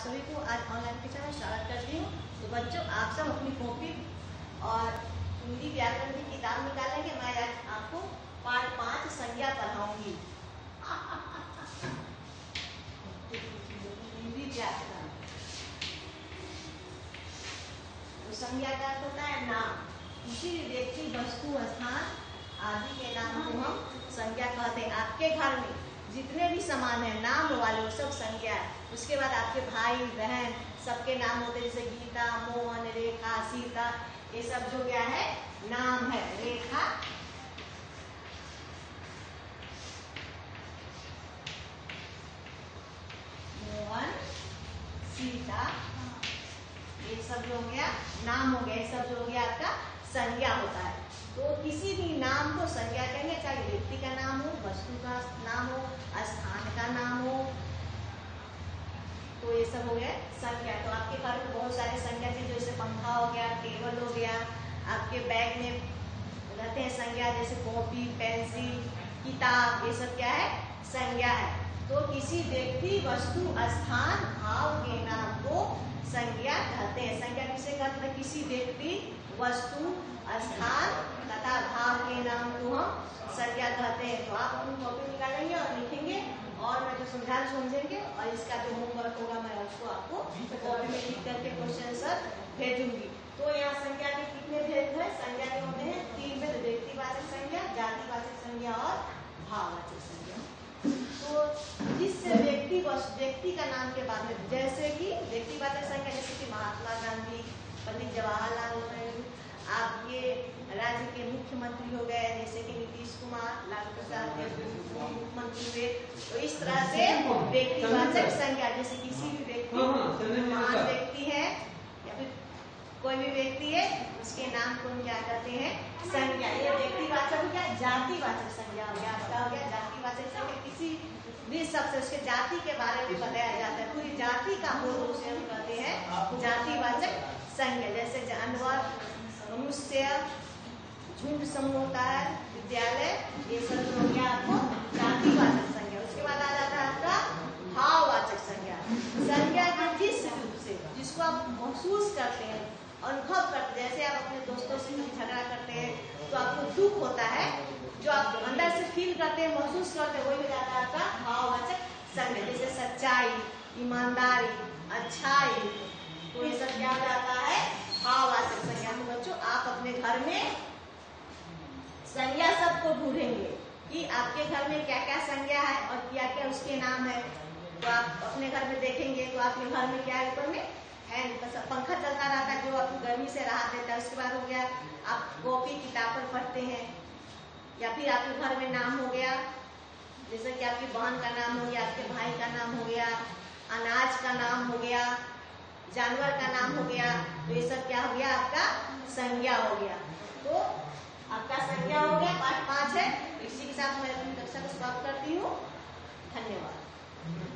सभी को आज ऑनलाइन कक्षा में स्वागत करती हूँ। तो बच्चों, आप सब अपनी कॉपी और हिंदी व्याकरण की किताब निकालेंगे। मैं आज आपको पाठ 5 संज्ञा पढ़ाऊंगी। हिंदी व्याकरण। तो संज्ञा का अर्थ होता है नाम। किसी भी व्यक्ति, वस्तु, स्थान आदि के नाम को हम संज्ञा कहते हैं। आपके घर में जितने भी सामान है नाम वाले वो सब संज्ञा है। उसके बाद आपके भाई बहन सबके नाम होते हैं, जैसे गीता, मोहन, रेखा, सीता, ये सब जो क्या है नाम है। रेखा, मोहन, सीता, ये सब जो हो गया नाम हो गया। ये सब जो हो गया आपका संज्ञा होता है। तो किसी भी नाम को संज्ञा कहेंगे, चाहे व्यक्ति का नाम हो, वस्तु का नाम हो, स्थान का नाम हो, तो ये सब हो गया संज्ञा। तो आपके घर में बहुत सारे संज्ञा थे, जैसे पंखा हो गया, टेबल हो गया, आपके बैग में रहते हैं संज्ञा, जैसे कॉपी, पेंसिल, किताब, ये सब क्या है संज्ञा है। तो किसी व्यक्ति, वस्तु, स्थान, भाव के नाम को संज्ञा कहते हैं। संज्ञा किसे कहते हैं? किसी व्यक्ति, वस्तु, स्थान तथा भाव के नाम को हम संज्ञा कहते हैं। तो आप अपनी कॉपी निकालेंगे और लिखेंगे, और मैं जो समझा समझेंगे, और इसका जो होमवर्क होगा मैं उसको आपको कॉपी में लिख करके क्वेश्चन सर भेजूंगी। तो यहाँ संज्ञा के कितने भेद है? संज्ञा के होते हैं 3 भेद: व्यक्तिवाचक संज्ञा, जातिवाचक संज्ञा और भाववाचक संज्ञा। तो जिससे व्यक्ति का नाम के बाद में, जैसे कि व्यक्तिवाचक संज्ञा, जैसे कि महात्मा गांधी, पंडित जवाहरलाल नेहरू, आपके राज्य के मुख्यमंत्री हो गए, जैसे कि नीतीश कुमार, लालू प्रसाद मुख्यमंत्री हुए। तो इस तरह से व्यक्तिवाचक संज्ञा, जैसे किसी भी व्यक्ति, महान व्यक्ति है या फिर कोई भी व्यक्ति है, उसके नाम को हम क्या कहते हैं संज्ञा। ये व्यक्तिवाचक हो गया। जातिवाचक संज्ञा हो गया, आपका हो गया जातिवाचक संज्ञा। किसी भी शब्द से उसके जाति के बारे में बताया जाता है, पूरी जाति का हो तो उसे हम कहते हैं जातिवाचक संज्ञा। जैसे जानवर, मनुष्य, झुंड समूह होता है, विद्यालय, ये सब हो गया आपको जातिवाचक संज्ञा। उसके बाद आ जाता है आपका भाववाचक संज्ञा। संज्ञा के जिस रूप से, जिसको आप महसूस करते हैं, अनुभव करते हैं, जैसे आप अपने दोस्तों से झगड़ा करते हैं तो आपको दुख होता है, जो आप अंदर से फील करते हैं, महसूस करते हैं, वही हो जाता है आपका भाववाचक संज्ञा। जैसे सच्चाई, ईमानदारी, अच्छाई, तो ये सब क्या हो जाता है भाववाचक संज्ञा। तो बच्चों, आप अपने घर में संज्ञा सबको ढूंढेंगे कि आपके घर में क्या क्या संज्ञा है और क्या क्या उसके नाम है। तो आप अपने घर में देखेंगे तो आपके घर में क्या है, ऊपर में फैन, पंखा चलता रहता है जो आपको गर्मी से राहत देता है। उसके बाद हो गया आप कॉपी किताब पर पढ़ते हैं, या फिर आपके घर में नाम हो गया, जैसे कि आपकी बहन का नाम हो गया, आपके भाई का नाम हो गया, अनाज का नाम हो गया, जानवर का नाम हो गया। तो ये सब क्या हो गया आपका संज्ञा हो गया। तो आपका संज्ञा हो गया, पाठ 5 है। इसी के साथ मैं अपनी कक्षा को समाप्त करती हूँ। धन्यवाद।